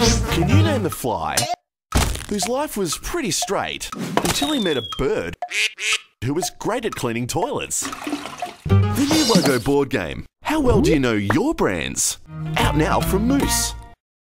Can you name the fly whose life was pretty straight until he met a bird who was great at cleaning toilets? The new logo board game. How well do you know your brands? Out now from Moose.